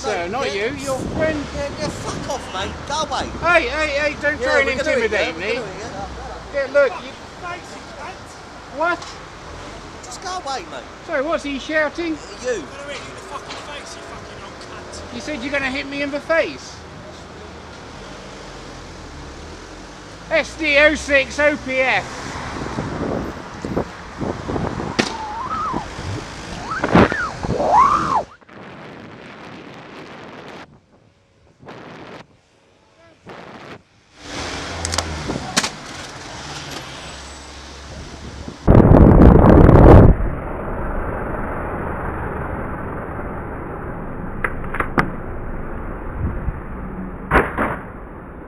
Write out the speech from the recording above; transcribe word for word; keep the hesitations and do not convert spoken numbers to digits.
sir, not yeah. you. Your friend. Yeah, yeah, fuck off, mate. Go away. Hey, hey, hey! Don't Yeah, try and we're gonna intimidate do it, me. yeah, we're gonna do it, yeah. Yeah, look. You... What? Just go away, mate. Sorry, what's he shouting? You. I'm gonna hit you in the fucking face, you fucking old cunt. You said you're going to hit me in the face. S D oh six O P F.